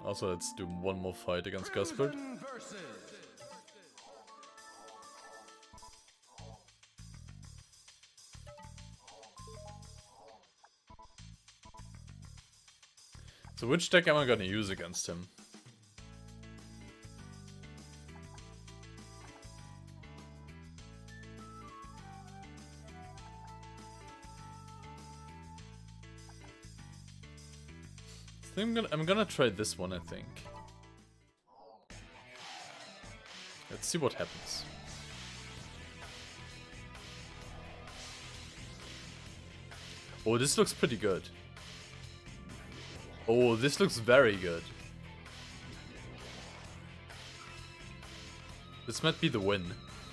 Also, let's do one more fight against Gaspard. So which deck am I gonna use against him? I'm gonna try this one, I think. Let's see what happens. Oh, this looks pretty good. Oh, this looks very good. This might be the win.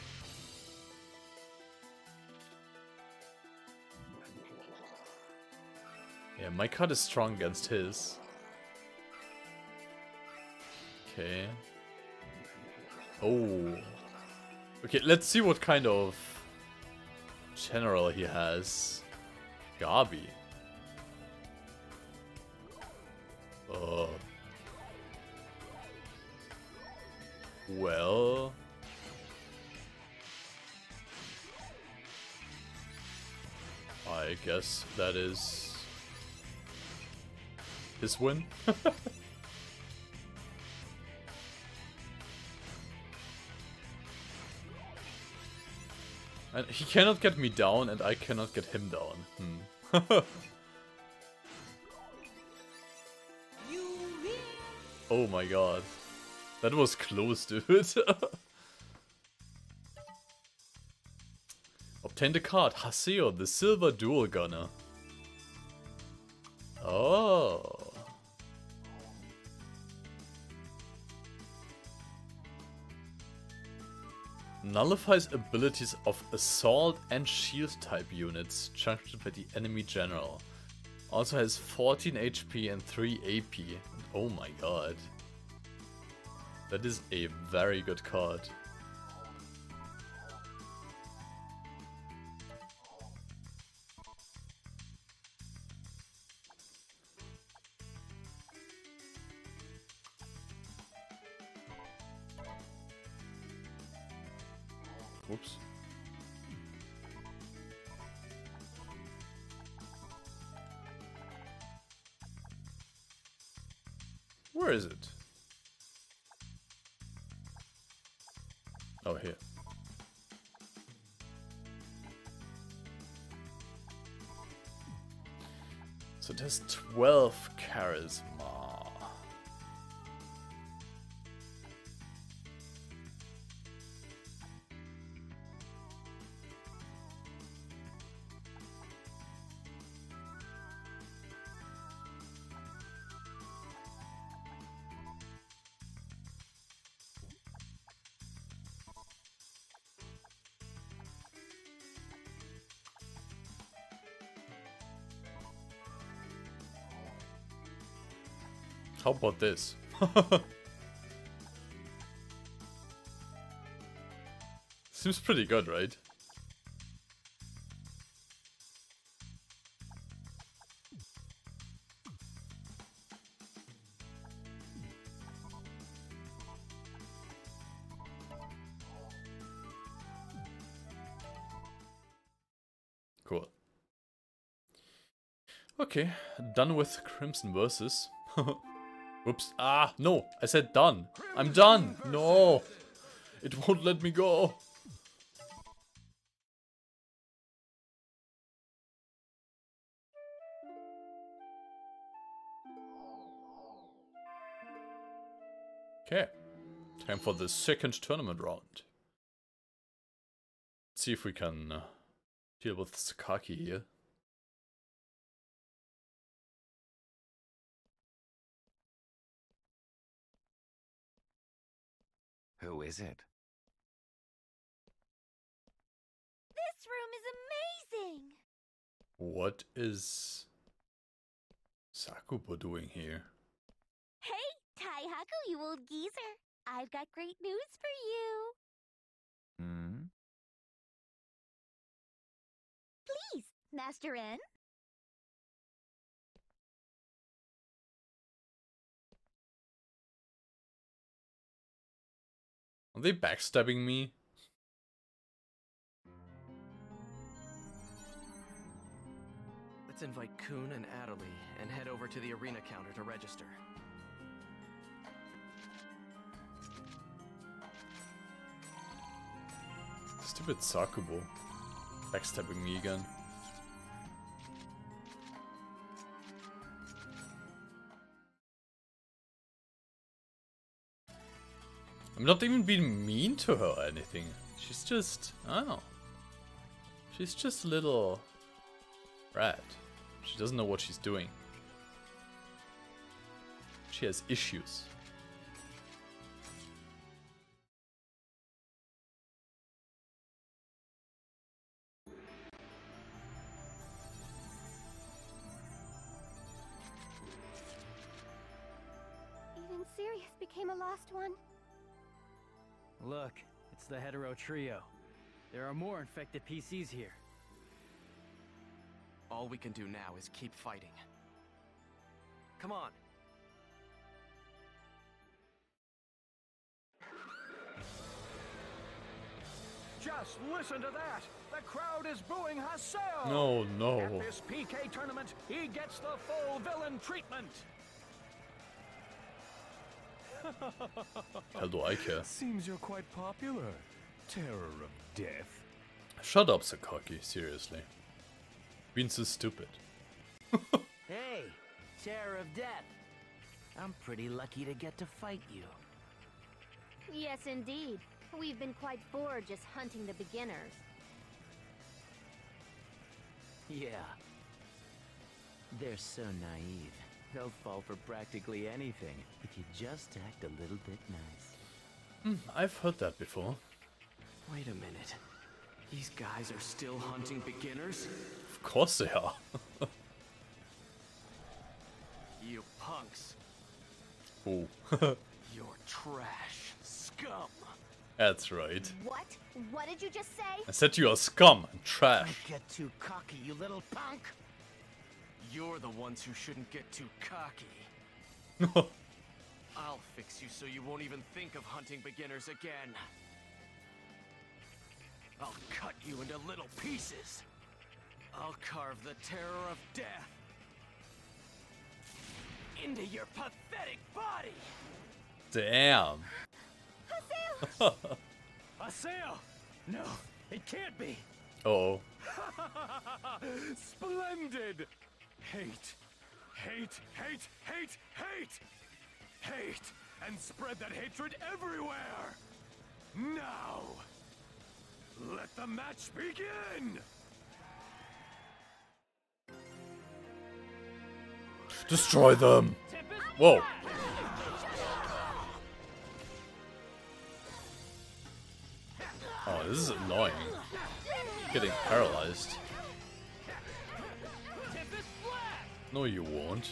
Yeah, my card is strong against his. Okay. Oh. Okay, let's see what kind of general he has. Gabi. Oh. Well. I guess that is his win. And he cannot get me down, and I cannot get him down. Oh my god. That was close, dude. Obtain the card. Haseo, the Silver Dual Gunner. Oh. Nullifies abilities of assault and shield type units charged by the enemy general. Also has 14 HP and 3 AP. Oh my god. That is a very good card. Whoops. Where is it? Oh, here. So it has 12 charisma. How about this? Seems pretty good, right? Cool. Okay, done with Crimson Versus. Oops. Ah, no. I said done. I'm done. No. It won't let me go. Okay. Time for the second tournament round. Let's see if we can deal with Sakaki here. Who is it? This room is amazing! What is Sakuba doing here? Hey, Taihaku, you old geezer. I've got great news for you. Hmm? Please, Master N. they backstabbing me? Let's invite Kuhn and Adderley and head over to the arena counter to register. Stupid Sakubo. Backstabbing me again. I'm not even being mean to her or anything. She's just, I don't know. She's just a little rat. She doesn't know what she's doing. She has issues. Even Sirius became a lost one. Look, it's the Hetero Trio. There are more infected PCs here. All we can do now is keep fighting. Come on. Just listen to that! The crowd is booing Haseo! No, no. At this PK tournament, he gets the full villain treatment! Hell do I care? Seems you're quite popular. Terror of death. Shut up, Sakaki, seriously. Being so stupid. Hey, Terror of Death. I'm pretty lucky to get to fight you. Yes, indeed. We've been quite bored just hunting the beginners. Yeah. They're so naive. They'll fall for practically anything if you just act a little bit nice. I've heard that before. Wait a minute. These guys are still hunting beginners? Of course they are. You punks. Oh. You're trash. Scum. That's right. What? What did you just say? I said you are scum and trash. Don't get too cocky, you little punk! You're the ones who shouldn't get too cocky. I'll fix you so you won't even think of hunting beginners again. I'll cut you into little pieces. I'll carve the terror of death into your pathetic body. Damn. Haseo! No, it can't be! Uh-oh. Splendid! Hate, hate, hate, hate, hate! Hate, and spread that hatred everywhere! Now! Let the match begin! Destroy them! Whoa. Oh, this is annoying. Getting paralyzed. No, you won't.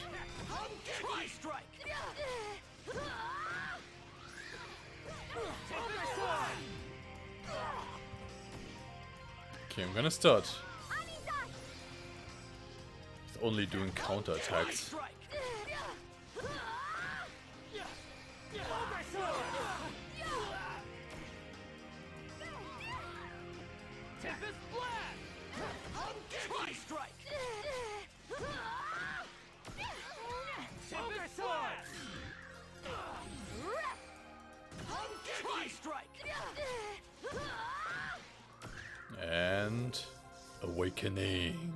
Okay, I'm gonna start. It's only doing counter attacks. And awakening.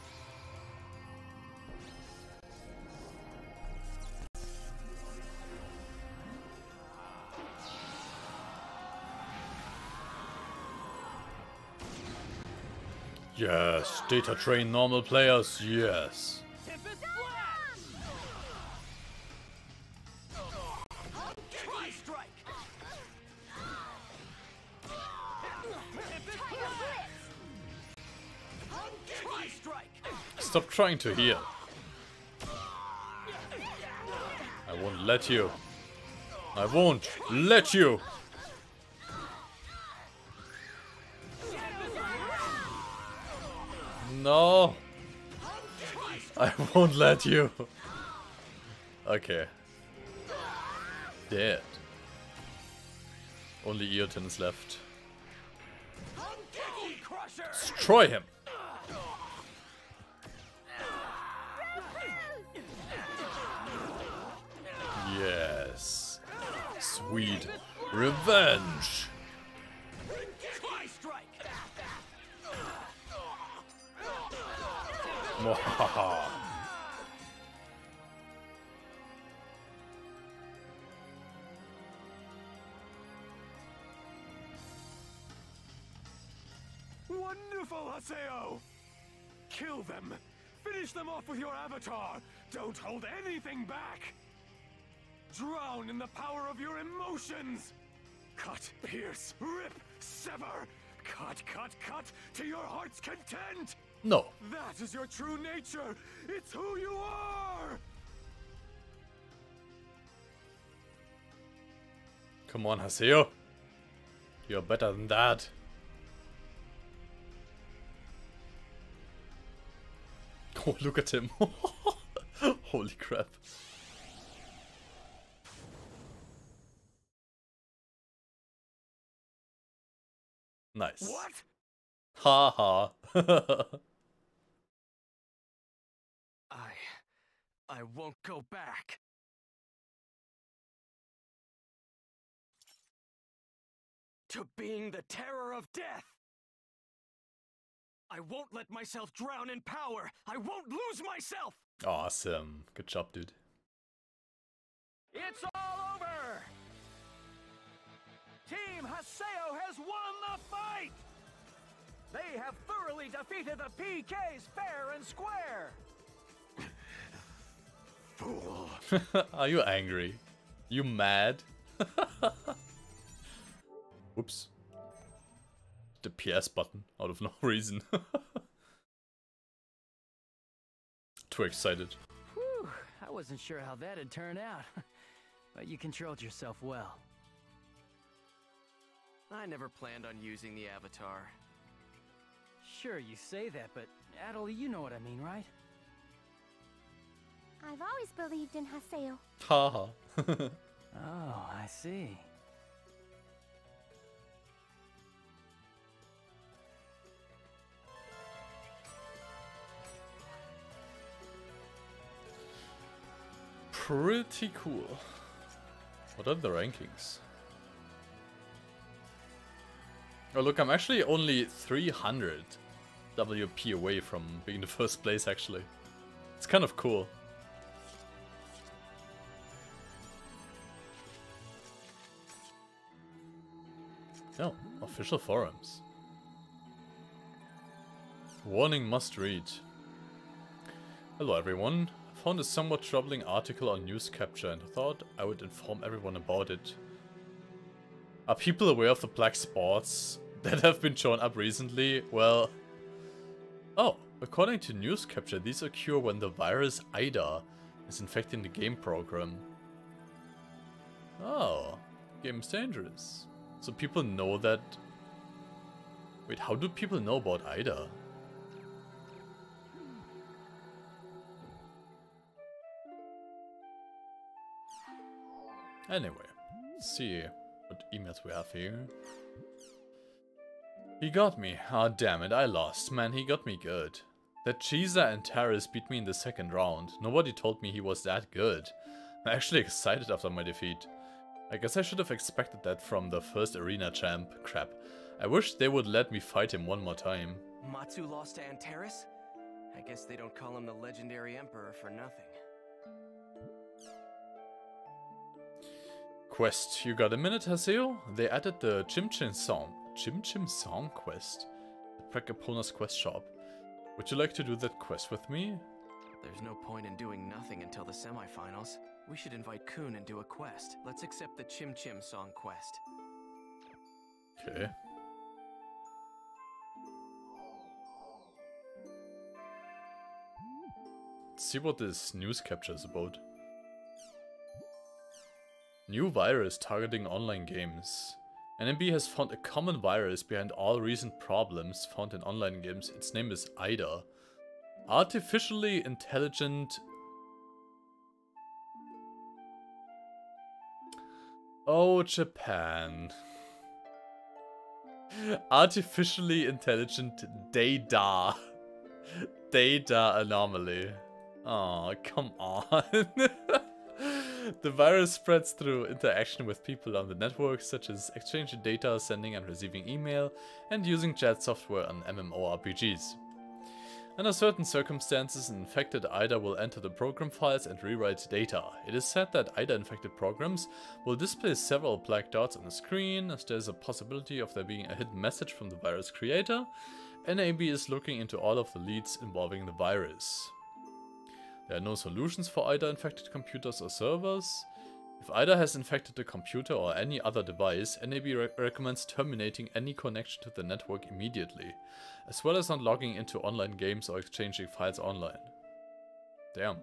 Yes, data train normal players, yes. Stop trying to heal. I won't let you. I won't let you. No. I won't let you. Okay. Dead. Only Eoten is left. Crusher! Destroy him! Yes. Sweet revenge! Strike! Mwahaha. Wonderful, Haseo! Kill them! Finish them off with your avatar! Don't hold anything back! Drown in the power of your emotions! Cut, pierce, rip, sever! Cut, cut, cut to your heart's content! No. That is your true nature! It's who you are! Come on, Haseo. You're better than that. Oh, look at him. Holy crap. Nice. What? Ha ha. I won't go back. To being the terror of death. I won't let myself drown in power. I won't lose myself. Awesome. Good job, dude. It's all over! Team Haseo has won the fight! They have thoroughly defeated the PKs fair and square! Fool! Are you angry? You mad? Whoops. The PS button out of no reason. Too excited. Whew, I wasn't sure how that'd turn out. But you controlled yourself well. I never planned on using the avatar. Sure, you say that, but Adel, you know what I mean, right? I've always believed in Haseo. Haha. Oh, I see. Pretty cool. What are the rankings? Oh look, I'm actually only 300 WP away from being the first place actually. It's kind of cool. Oh, official forums. Warning must read. Hello everyone. I found a somewhat troubling article on news capture and thought I would inform everyone about it. Are people aware of the black spots that have been shown up recently? Well... Oh, according to news capture, these occur when the virus IDA is infecting the game program. Oh, game's dangerous. So people know that... Wait, how do people know about IDA? Anyway, let's see what emails we have here. He got me. Ah, damn it, I lost. Man, he got me good. That Cheesa and Taris beat me in the second round. Nobody told me he was that good. I'm actually excited after my defeat. I guess I should have expected that from the first arena champ. Crap. I wish they would let me fight him one more time. Matsu lost to Antares? I guess they don't call him the legendary emperor for nothing. Quest. You got a minute, Haseo? They added the Chim Chim Song quest. The Precapona's quest shop. Would you like to do that quest with me? There's no point in doing nothing until the semifinals. We should invite Kun and do a quest. Let's accept the Chim Chim Song quest. Okay. Let's see what this news capture is about. New virus targeting online games. NMB has found a common virus behind all recent problems found in online games. Its name is IDA. Artificially Intelligent... Oh, Japan. Artificially intelligent data. Data anomaly. Oh, come on. The virus spreads through interaction with people on the network, such as exchanging data, sending and receiving email, and using chat software on MMORPGs. Under certain circumstances, an infected IDA will enter the program files and rewrite data. It is said that IDA-infected programs will display several black dots on the screen, as there is a possibility of there being a hidden message from the virus creator. NAB is looking into all of the leads involving the virus. There are no solutions for IDA-infected computers or servers. If IDA has infected a computer or any other device, NAB recommends terminating any connection to the network immediately, as well as not logging into online games or exchanging files online. Damn.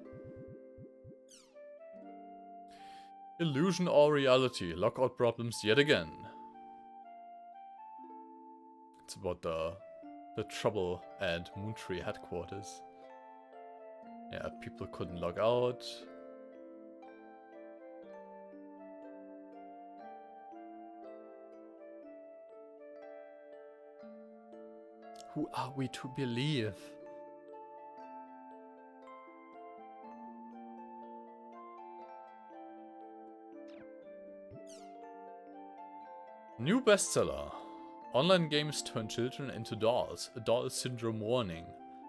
Illusion or reality? Lockout problems yet again. It's about the trouble at Moontree headquarters. Yeah, people couldn't log out. Who are we to believe? New bestseller. Online games turn children into dolls. A doll syndrome warning.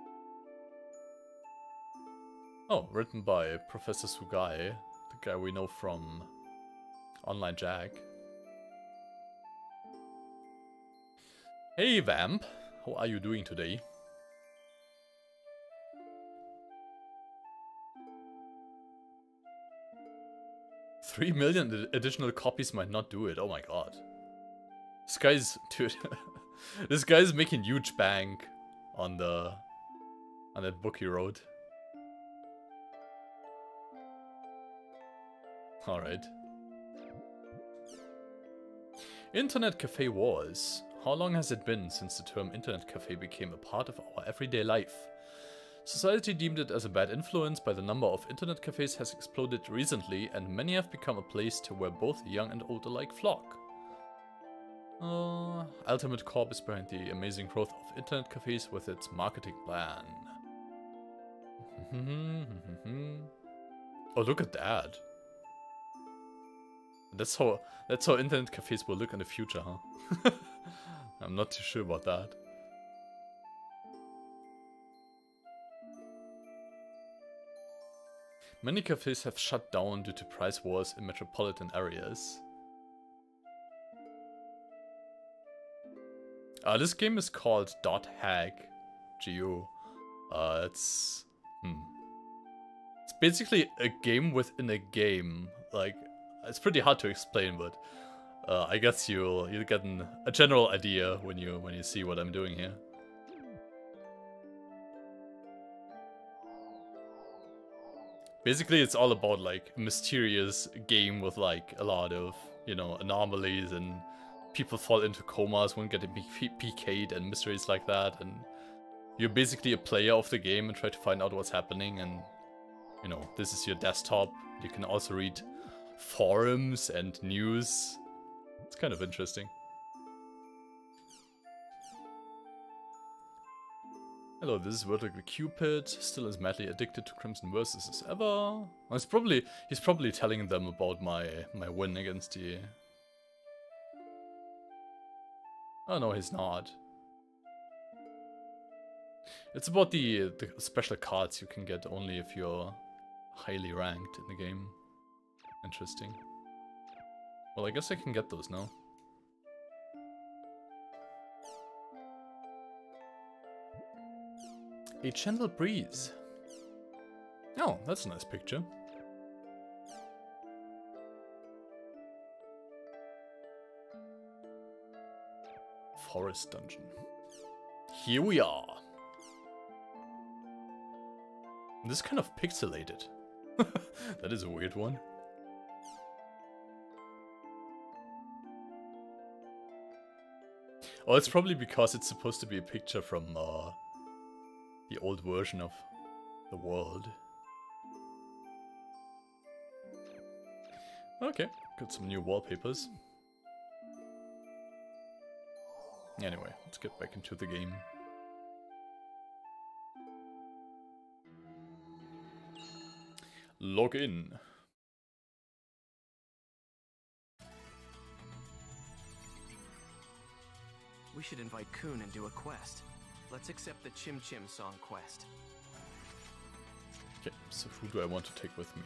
Oh, written by Professor Sugai, the guy we know from Online Jack. Hey Vamp, how are you doing today? $3 million additional copies might not do it, oh my god. This guy's, dude, this guy's making huge bank on that book he wrote. Alright. Internet cafe wars. How long has it been since the term internet cafe became a part of our everyday life? Society deemed it as a bad influence, but the number of internet cafes has exploded recently, and many have become a place to where both young and old alike flock. Ultimate Corp is behind the amazing growth of internet cafes with its marketing plan. Oh, look at that. That's how internet cafes will look in the future, huh? I'm not too sure about that. Many cafes have shut down due to price wars in metropolitan areas. This game is called .hack.gu. It's basically a game within a game. Like, it's pretty hard to explain, but I guess you'll get a general idea when you see what I'm doing here. Basically, it's all about like a mysterious game with like a lot of, you know, anomalies, and people fall into comas when getting PK'd and mysteries like that, and you're basically a player of the game and try to find out what's happening. And you know, this is your desktop. You can also read forums and news. It's kind of interesting. Hello, this is Vertical Cupid, still as madly addicted to Crimson Versus as ever. Well, he's probably telling them about my win against the... Oh no, he's not. It's about the special cards you can get only if you're highly ranked in the game. Interesting. Well, I guess I can get those now. A gentle breeze. Oh, that's a nice picture. Forest dungeon. Here we are. This is kind of pixelated. That is a weird one. Oh, it's probably because it's supposed to be a picture from the old version of the world. Okay, got some new wallpapers. Anyway, let's get back into the game. Log in. We should invite Kun and do a quest. Let's accept the Chim Chim Song quest. Okay, so who do I want to take with me?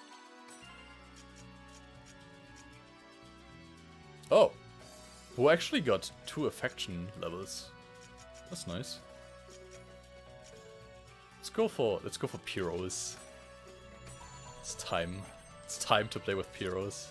Oh! Who actually got 2 affection levels. That's nice. Let's go for Pyros. It's time. It's time to play with Pyros.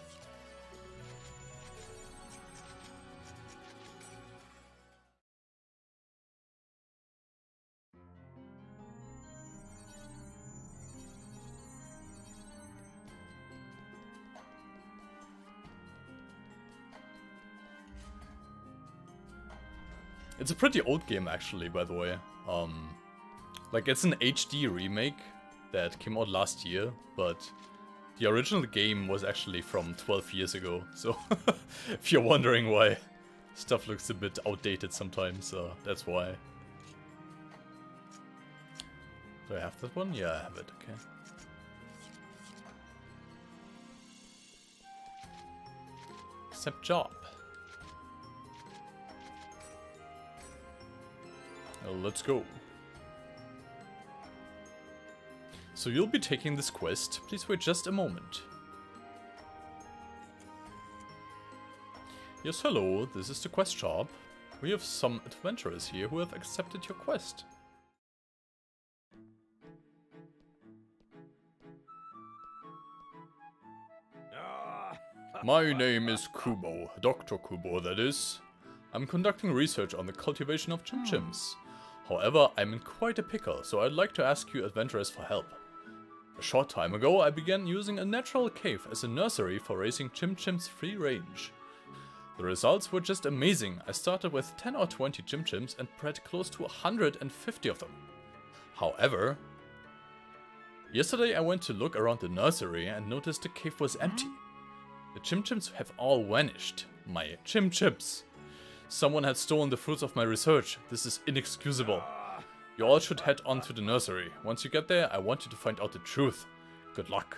It's a pretty old game actually, by the way. Like it's an HD remake that came out last year, but the original game was actually from 12 years ago. So if you're wondering why stuff looks a bit outdated sometimes, that's why. Do I have that one? Yeah, I have it, okay. Accept job. Well, let's go. So you'll be taking this quest. Please wait just a moment. Yes, hello. This is the quest shop. We have some adventurers here who have accepted your quest. My name is Kubo. Dr. Kubo, that is. I'm conducting research on the cultivation of Chim Chims. However, I'm in quite a pickle, so I'd like to ask you adventurers for help. A short time ago, I began using a natural cave as a nursery for raising Chim Chims free range. The results were just amazing. I started with 10 or 20 Chim Chims and bred close to 150 of them. However, yesterday I went to look around the nursery and noticed the cave was empty. The Chim Chims have all vanished. My Chim Chims. Someone had stolen the fruits of my research. This is inexcusable. You all should head on to the nursery. Once you get there, I want you to find out the truth. Good luck.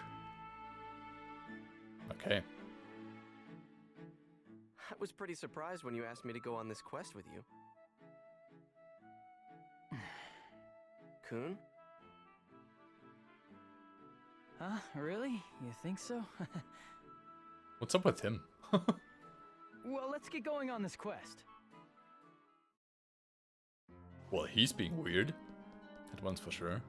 Okay. I was pretty surprised when you asked me to go on this quest with you. Kun? Huh? Really? You think so? What's up with him? Well, let's get going on this quest. Well, he's being weird. That one's for sure.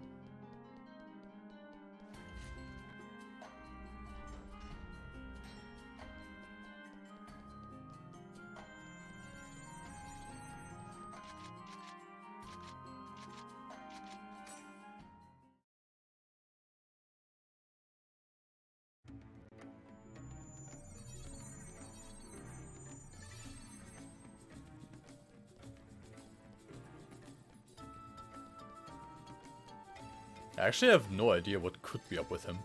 I actually have no idea what could be up with him.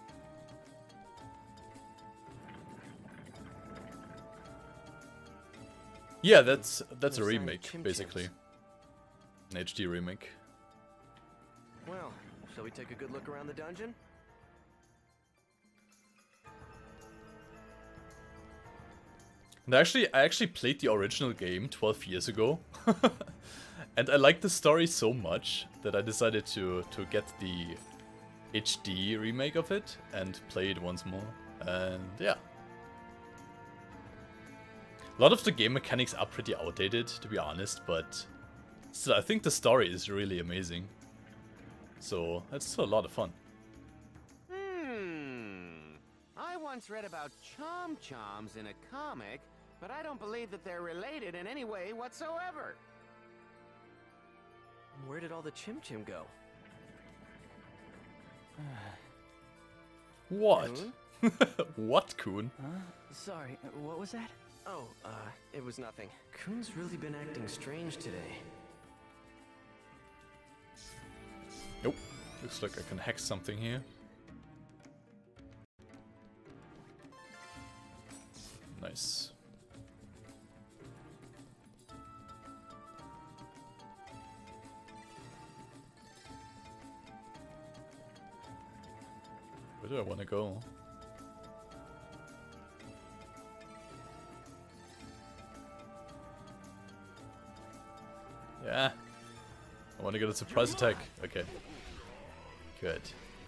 Yeah, that's a remake, basically. An HD remake. Well, shall we take a good look around the dungeon? And I actually played the original game 12 years ago. And I liked the story so much that I decided to get the HD remake of it and play it once more. And yeah. A lot of the game mechanics are pretty outdated, to be honest, but still, I think the story is really amazing. So, it's still a lot of fun. I once read about Chom Choms in a comic, but I don't believe that they're related in any way whatsoever. Where did all the Chim Chim go? What? Kun? What, Kun? Huh? Sorry, what was that? Oh, it was nothing. Kun's really been acting strange today. Nope. Looks like I can hack something here. Nice. Where do I want to go? Yeah. I want to get a surprise attack. Okay. Good.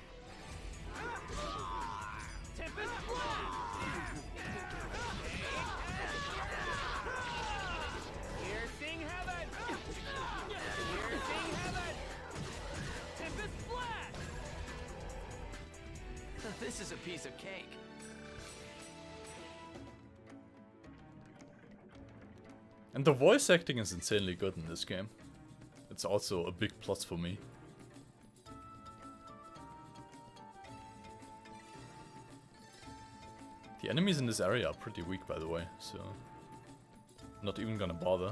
Piercing heaven! Piercing heaven! Tempest Blast! This is a piece of cake. And the voice acting is insanely good in this game. It's also a big plus for me. The enemies in this area are pretty weak, by the way, so not even gonna bother.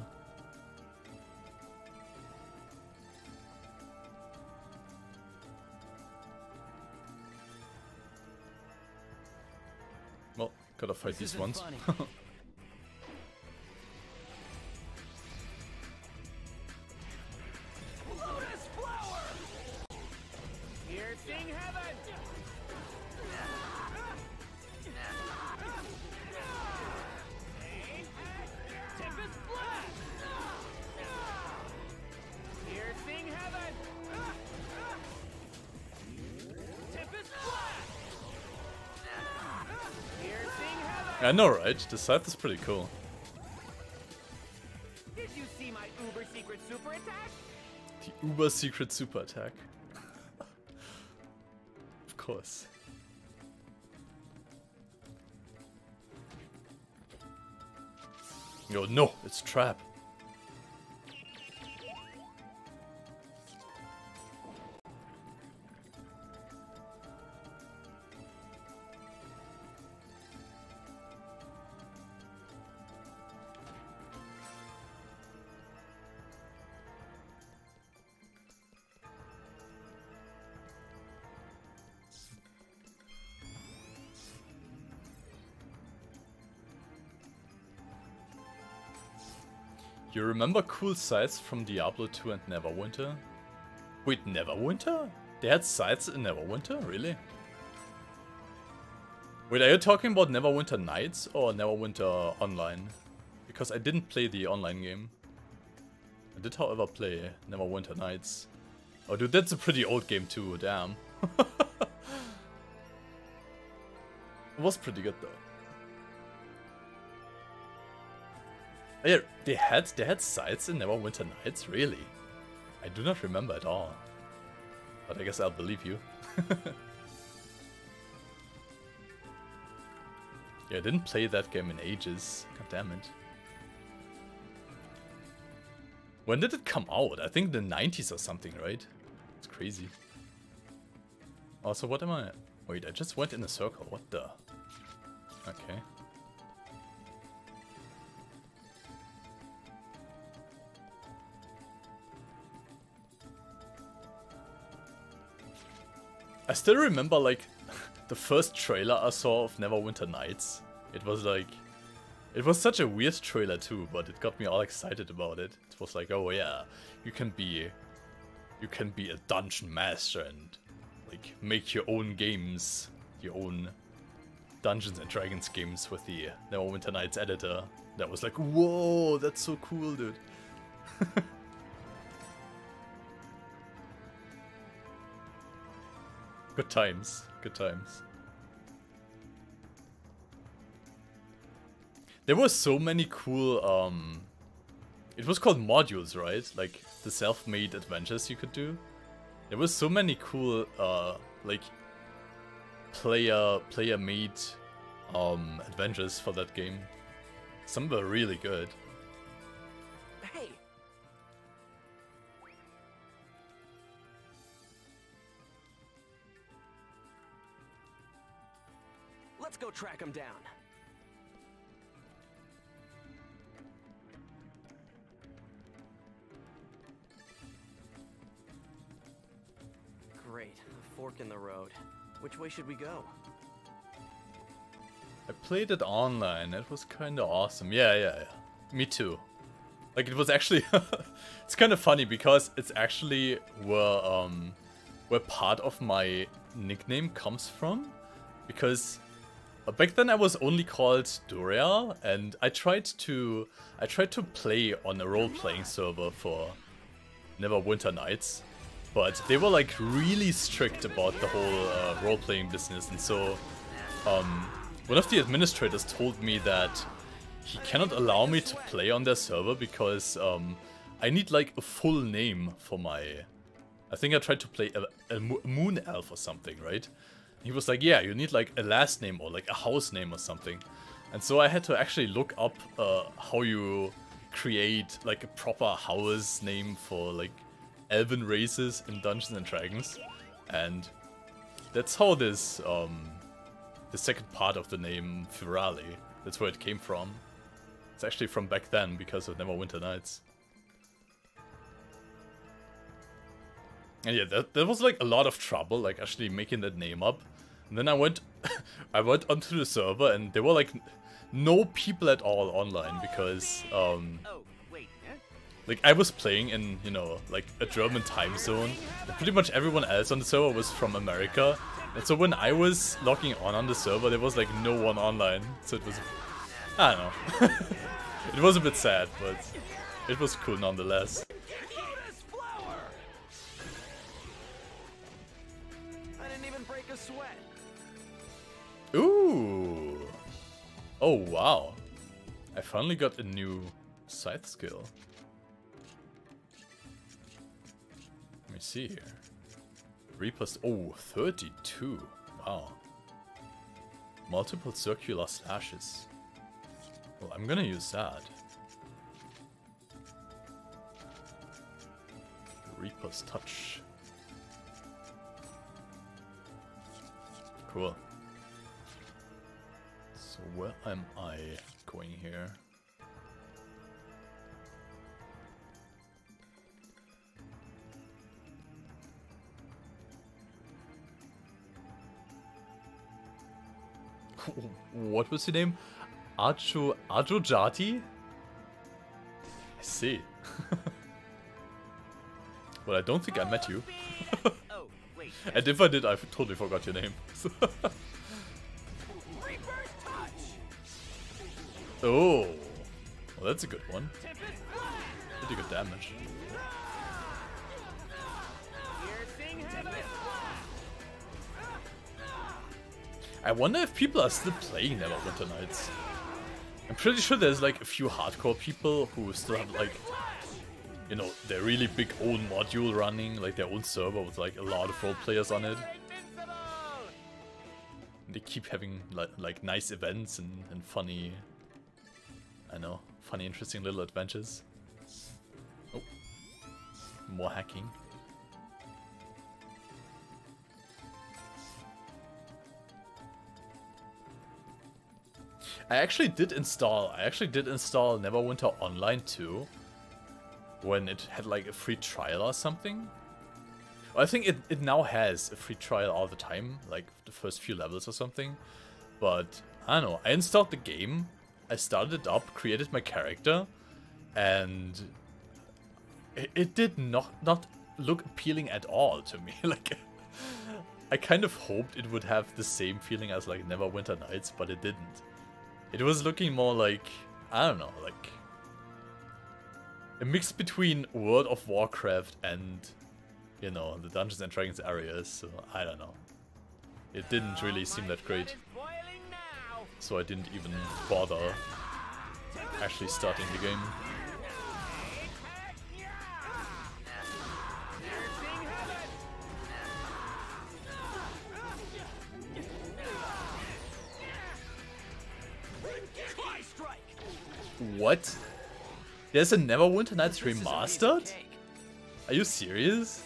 Well, gotta fight these ones. Piercing heaven! Tempest Blast! Piercing heaven! Tempest Blast! Piercing heaven! I know, right? The scythe is pretty cool. Did you see my uber secret super attack? The uber secret super attack. Of course. Oh no, it's trap. You remember cool scythes from Diablo 2 and Neverwinter? Wait, Neverwinter? They had scythes in Neverwinter? Really? Wait, are you talking about Neverwinter Nights or Neverwinter Online? Because I didn't play the online game. I did, however, play Neverwinter Nights. Oh, dude, that's a pretty old game too, damn. It was pretty good though. Oh, yeah, they had scythes in Neverwinter Nights, really? I do not remember at all. But I guess I'll believe you. Yeah, I didn't play that game in ages. God damn it. When did it come out? I think the 90s or something, right? It's crazy. Also, what am I... Wait, I just went in a circle. What the... Okay. I still remember, like, the first trailer I saw of Neverwinter Nights. It was like... It was such a weird trailer too, but it got me all excited about it. It was like, oh yeah, you can be a dungeon master and, like, make your own games. Your own Dungeons and Dragons games with the Neverwinter Nights editor. That was like, whoa, that's so cool, dude. Good times, good times. There were so many cool, it was called modules, right? Like, the self-made adventures you could do. There was so many cool, like, player-made, adventures for that game. Some were really good. Hey! Let's go track him down. Great, a fork in the road. Which way should we go? I played it online, it was kinda awesome. Yeah. Me too. Like, it was actually... it's kinda funny because it's actually where part of my nickname comes from. because back then I was only called Duriel, and I tried to play on a role-playing server for Neverwinter Nights, but they were like really strict about the whole role-playing business, and so one of the administrators told me that he cannot allow me to play on their server because I need like a full name for my... I think I tried to play a moon elf or something, right? He was like, yeah, you need like a last name or like a house name or something. And so I had to actually look up how you create like a proper house name for like elven races in Dungeons and Dragons. And that's how this, the second part of the name Firali, that's where it came from. It's actually from back then because of Neverwinter Nights. And yeah, that was like a lot of trouble, like actually making that name up. And then I went onto the server and there were like no people at all online because like I was playing in, you know, like a German time zone. And pretty much everyone else on the server was from America. And so when I was logging on the server, there was like no one online. So it was, I don't know. It was a bit sad, but it was cool nonetheless. I didn't even break a sweat. Ooh. Oh wow. I finally got a new scythe skill. Let me see here. Repost. Oh, 32. Wow. Multiple circular slashes. Well, I'm gonna use that. Reaper's Touch. Cool. So where am I going here? What was your name? Ajojati? I see. Well, I don't think I met you. And if I did, I totally forgot your name. Oh, well, that's a good one. Pretty good damage. I wonder if people are still playing Neverwinter Nights. I'm pretty sure there's like a few hardcore people who still have like, you know, their really big own module running, like their own server with like a lot of role players on it. And they keep having like nice events and funny, I know, funny interesting little adventures. Oh, more hacking. I actually did install Neverwinter Online too, when it had like a free trial or something. I think it now has a free trial all the time, like the first few levels or something. But I don't know, I installed the game, I started it up, created my character, and it did not look appealing at all to me. Like, I kind of hoped it would have the same feeling as like Neverwinter Nights, but it didn't. It was looking more like, I don't know, like a mix between World of Warcraft and, you know, the Dungeons and Dragons areas, so I don't know. It didn't really seem that great. So I didn't even bother actually starting the game. What? There's a Neverwinter Nights remastered? Are you serious?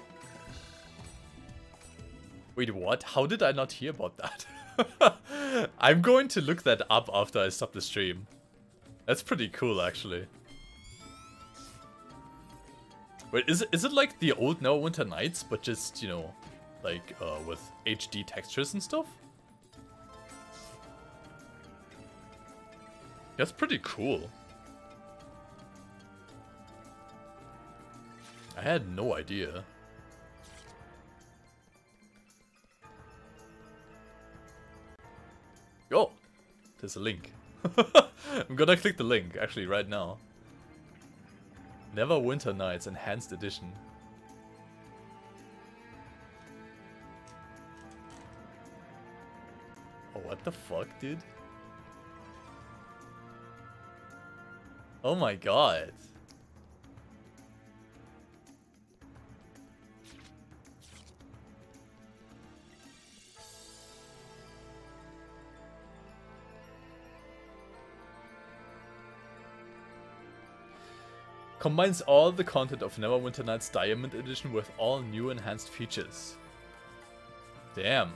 Wait, what? How did I not hear about that? I'm going to look that up after I stop the stream. That's pretty cool, actually. Wait, is it like the old Neverwinter Nights, but just, you know, like with HD textures and stuff? That's pretty cool. I had no idea. Oh, there's a link. I'm gonna click the link, actually, right now. Neverwinter Nights Enhanced Edition. Oh, what the fuck, dude? Oh my god. Combines all the content of Neverwinter Nights Diamond Edition with all new enhanced features. Damn.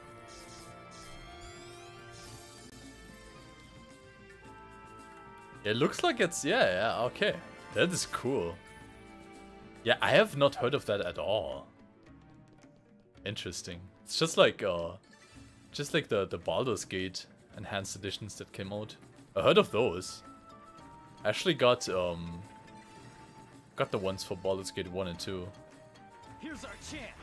It looks like it's, yeah, okay. That is cool. Yeah, I have not heard of that at all. Interesting. It's just like the Baldur's Gate enhanced editions that came out. I heard of those. I actually got the ones for Baldur's Gate 1 and 2. Here's our chance.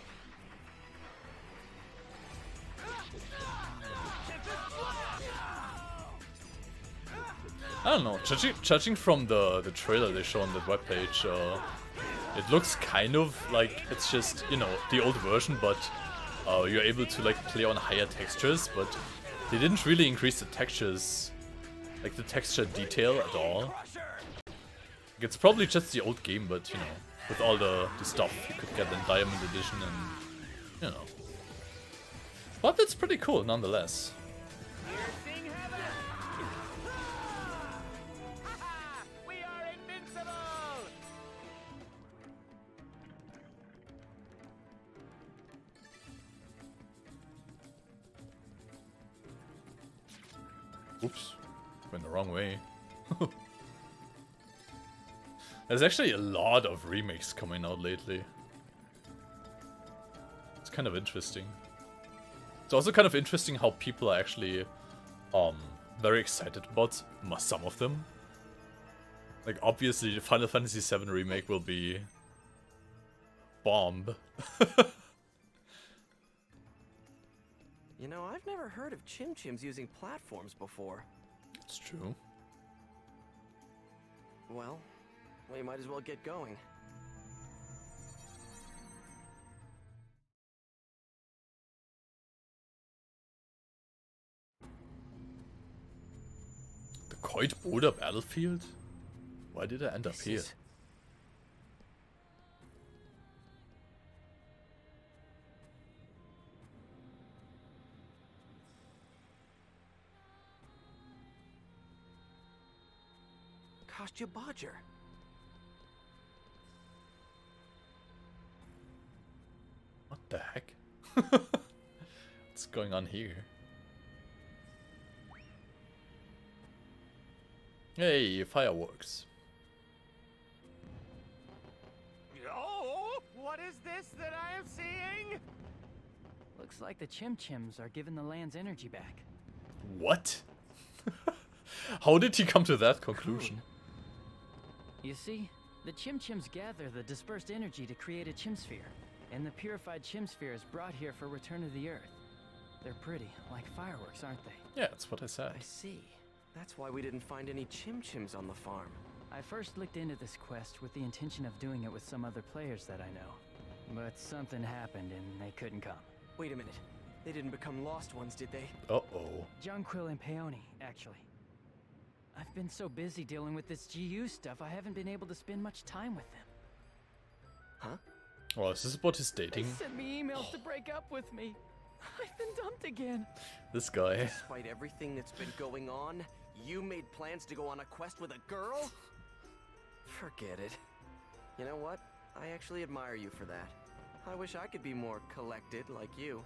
I don't know, judging from the trailer they show on the webpage, it looks kind of like it's just, you know, the old version, but you're able to like play on higher textures, but they didn't really increase the textures, like the texture detail at all. It's probably just the old game, but you know, with all the stuff you could get in Diamond Edition and, you know. But it's pretty cool nonetheless. Oops, went the wrong way. There's actually a lot of remakes coming out lately. It's kind of interesting. It's also kind of interesting how people are actually very excited about some of them. Like obviously the Final Fantasy VII remake will be bomb. You know, I've never heard of Chim Chims using platforms before. It's true. Well, we might as well get going. The Koit-Broder battlefield? Why did I end up here? Kostya Bodger. What the heck? What's going on here? Hey, fireworks. Oh, what is this that I am seeing? Looks like the Chim Chims are giving the land's energy back. What? How did he come to that conclusion? You see, the Chim Chims gather the dispersed energy to create a Chim Sphere, and the purified Chim Sphere is brought here for Return of the Earth. They're pretty, like fireworks, aren't they? Yeah, that's what I said. I see. That's why we didn't find any Chim Chims on the farm. I first looked into this quest with the intention of doing it with some other players that I know. But something happened and they couldn't come. Wait a minute. They didn't become lost ones, did they? Uh-oh. Jonquil and Peony, actually. I've been so busy dealing with this GU stuff, I haven't been able to spend much time with them. Huh? Oh, is this about his dating? They sent me emails to break up with me. I've been dumped again. This guy. Despite everything that's been going on, you made plans to go on a quest with a girl? Forget it. You know what? I actually admire you for that. I wish I could be more collected like you.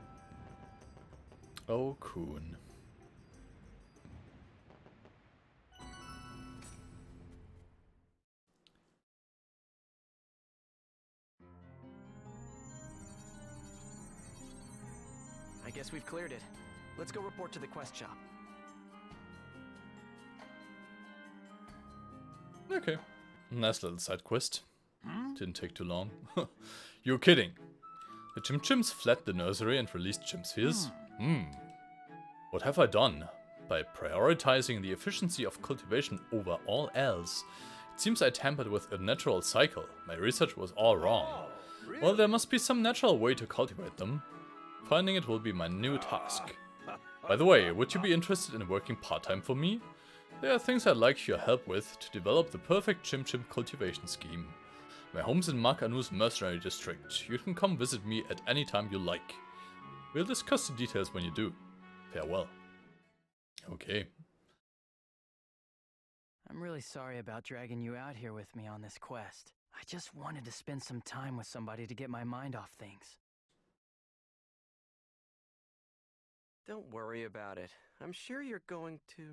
Oh, Kuhn. I guess we've cleared it. Let's go report to the quest shop. Okay. Nice little side quest. Didn't take too long. You're kidding. The Chim Chims fled the nursery and released Chim Spheres? What have I done? By prioritizing the efficiency of cultivation over all else, it seems I tampered with a natural cycle. My research was all wrong. Well, there must be some natural way to cultivate them. Finding it will be my new task. By the way, would you be interested in working part-time for me? There are things I'd like your help with to develop the perfect Chim Chim cultivation scheme. My home's in Mak Anu's mercenary district. You can come visit me at any time you like. We'll discuss the details when you do. Farewell. Okay. I'm really sorry about dragging you out here with me on this quest. I just wanted to spend some time with somebody to get my mind off things. Don't worry about it. I'm sure you're going to...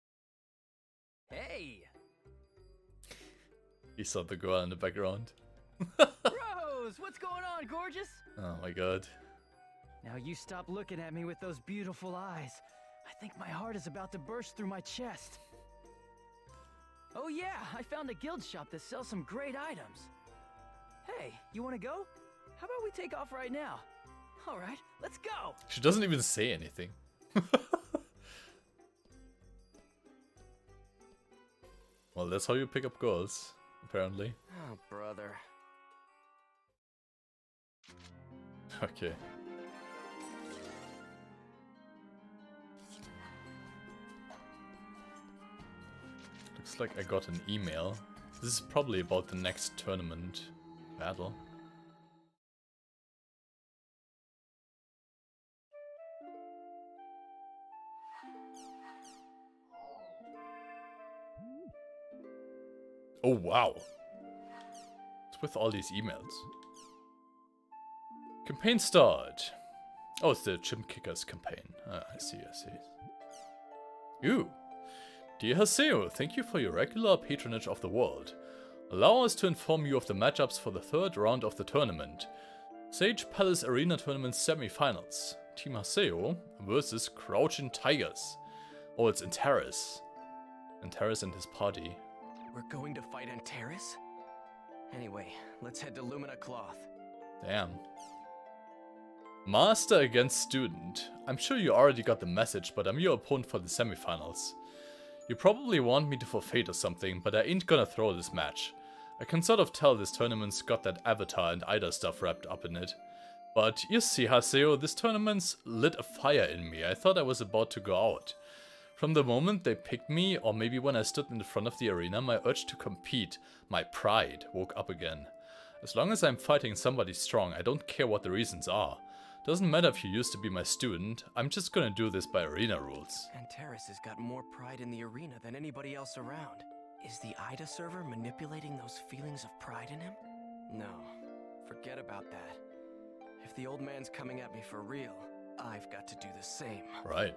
Hey! He saw the girl in the background. Rose! What's going on, gorgeous? Oh my god. Now you stop looking at me with those beautiful eyes. I think my heart is about to burst through my chest. Oh yeah, I found a guild shop that sells some great items. Hey, you wanna go? How about we take off right now? Alright, let's go! She doesn't even say anything. Well, that's how you pick up girls, apparently. Oh, brother. Okay. Looks like I got an email. This is probably about the next tournament battle. Oh wow! What's with all these emails? Campaign start. Oh, it's the Chim Kickers campaign. Ah, I see, I see. Ooh. Dear Haseo, thank you for your regular patronage of the world. Allow us to inform you of the matchups for the third round of the tournament. Sage Palace Arena Tournament semi-finals. Team Haseo versus Crouching Tigers. Oh, it's Antares. Antares and his party. We're going to fight Antares? Anyway, let's head to Lumina Cloth. Damn. Master against student. I'm sure you already got the message, but I'm your opponent for the semifinals. You probably want me to forfeit or something, but I ain't gonna throw this match. I can sort of tell this tournament's got that Avatar and Ida stuff wrapped up in it. But you see, Haseo, this tournament's lit a fire in me. I thought I was about to go out. From the moment they picked me, or maybe when I stood in the front of the arena, my urge to compete, my pride, woke up again. As long as I'm fighting somebody strong, I don't care what the reasons are. Doesn't matter if you used to be my student, I'm just gonna do this by arena rules. Antares has got more pride in the arena than anybody else around. Is the Ida server manipulating those feelings of pride in him? No, forget about that. If the old man's coming at me for real, I've got to do the same. Right.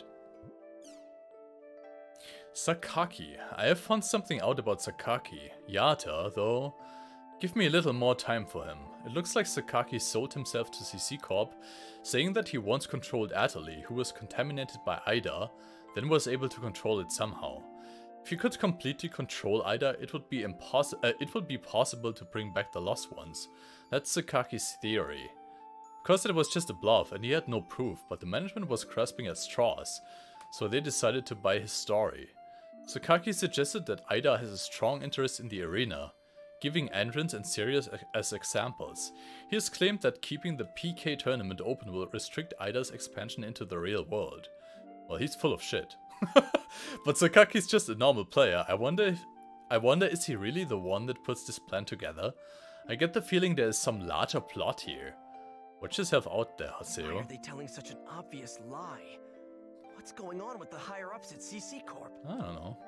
Sakaki. I have found something out about Sakaki. Yata, though, give me a little more time for him. It looks like Sakaki sold himself to CC Corp, saying that he once controlled Atali, who was contaminated by Ida, then was able to control it somehow. If you could completely control Ida, it would be possible to bring back the lost ones. That's Sakaki's theory. Of course, it was just a bluff, and he had no proof, but the management was grasping at straws, so they decided to buy his story. Sakaki suggested that Ida has a strong interest in the arena, giving Andrins and Sirius as examples. He has claimed that keeping the PK tournament open will restrict Ida's expansion into the real world. Well, he's full of shit. But Sakaki's just a normal player. I wonder is he really the one that puts this plan together? I get the feeling there is some larger plot here. Watch yourself out there, Haseo. Why are they telling such an obvious lie? What's going on with the higher-ups at CC Corp? I don't know.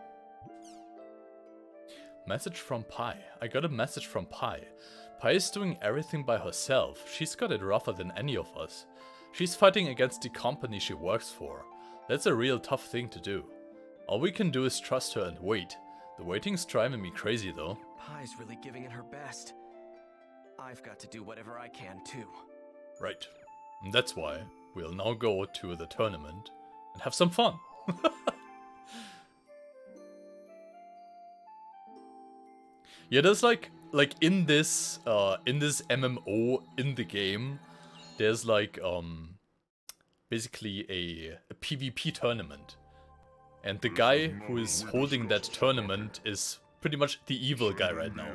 Message from Pi. I got a message from Pi. Pi is doing everything by herself. She's got it rougher than any of us. She's fighting against the company she works for. That's a real tough thing to do. All we can do is trust her and wait. The waiting's driving me crazy though. Pi's really giving it her best. I've got to do whatever I can too. Right. And that's why we'll now go to the tournament and have some fun. Yeah, there's like in this MMO in the game, there's like basically a PvP tournament. And the guy who is holding that tournament is pretty much the evil guy right now.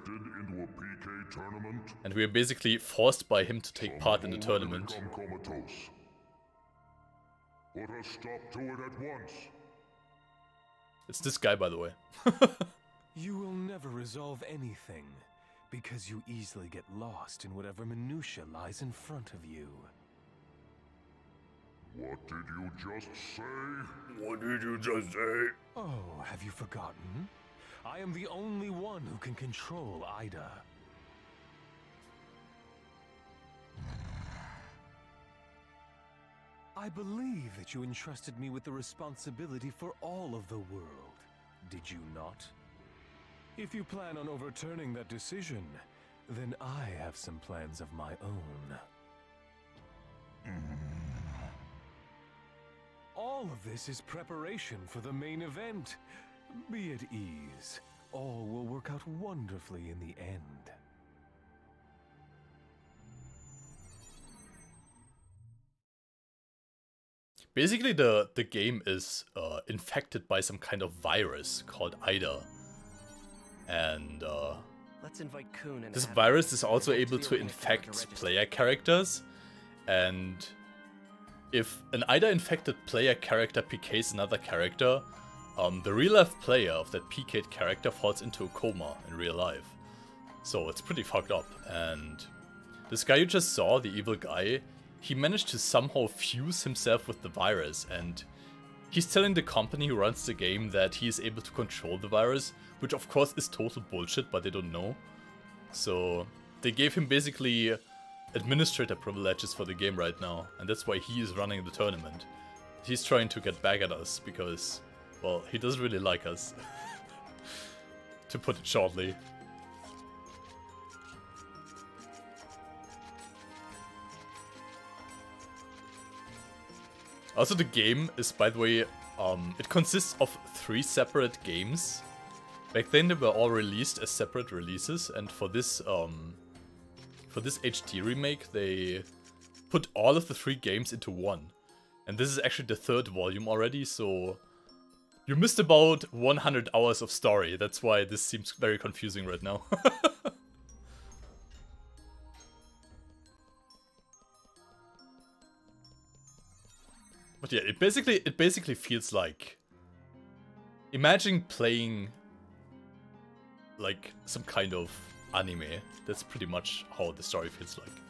And we are basically forced by him to take part in the tournament. Put a stop to it at once. It's this guy, by the way. You will never resolve anything, because you easily get lost in whatever minutia lies in front of you. What did you just say? What did you just say? Oh, have you forgotten? I am the only one who can control Ida. I believe that you entrusted me with the responsibility for all of the world, did you not? If you plan on overturning that decision, then I have some plans of my own. All of this is preparation for the main event. Be at ease. All will work out wonderfully in the end. Basically, the game is infected by some kind of virus called Ida. And Let's invite Kun and this Adam. virus is also Go to able the to arena for infect register. player characters. And if an Ida infected player character PKs another character, the real life player of that PK'd character falls into a coma in real life. So it's pretty fucked up. And this guy you just saw, the evil guy, he managed to somehow fuse himself with the virus, and he's telling the company who runs the game that he is able to control the virus, which of course is total bullshit, but they don't know. So they gave him basically administrator privileges for the game right now, and that's why he is running the tournament. He's trying to get back at us because, well, he doesn't really like us, to put it shortly. Also, the game is, by the way, it consists of 3 separate games. Back then they were all released as separate releases, and for this HD remake they put all of the 3 games into one. And this is actually the 3rd volume already, so you missed about 100 hours of story. That's why this seems very confusing right now. But yeah, it basically feels like, imagine playing like some kind of anime. That's pretty much how the story feels like.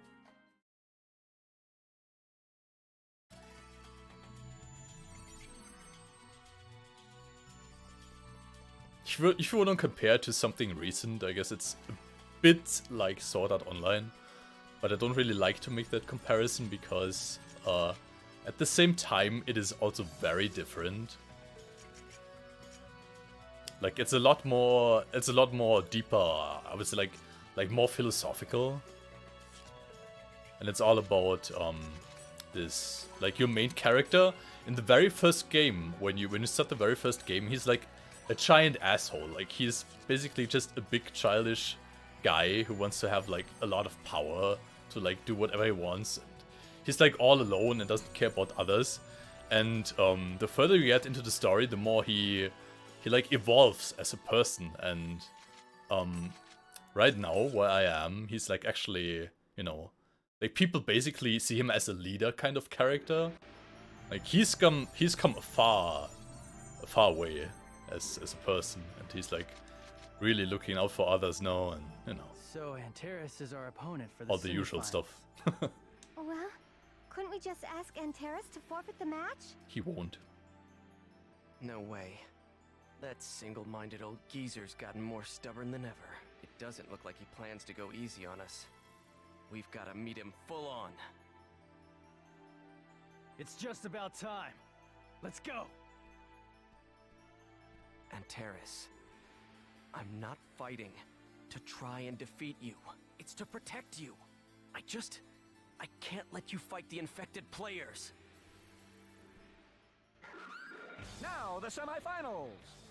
If you want to compare to something recent, I guess it's a bit like Sword Art Online, but I don't really like to make that comparison because at the same time, it is also very different. Like it's a lot more deeper. I would say like more philosophical. And it's all about this, like, your main character in the very first game. When you start the very first game, he's like a giant asshole. Like he's basically just a big childish guy who wants to have like a lot of power to like do whatever he wants. He's like all alone and doesn't care about others. And the further you get into the story, the more he like evolves as a person. And right now, where I am, he's like actually, you know, like people basically see him as a leader kind of character. Like he's come a far way as a person, and he's like really looking out for others now, and you know. So Antares is our opponent for the all the usual semifinals. stuff. Well, couldn't we just ask Antares to forfeit the match? He won't. No way. That single-minded old geezer's gotten more stubborn than ever. It doesn't look like he plans to go easy on us. We've got to meet him full on. It's just about time. Let's go. Antares, I'm not fighting to try and defeat you. It's to protect you. I can't let you fight the infected players. Now, the semifinals.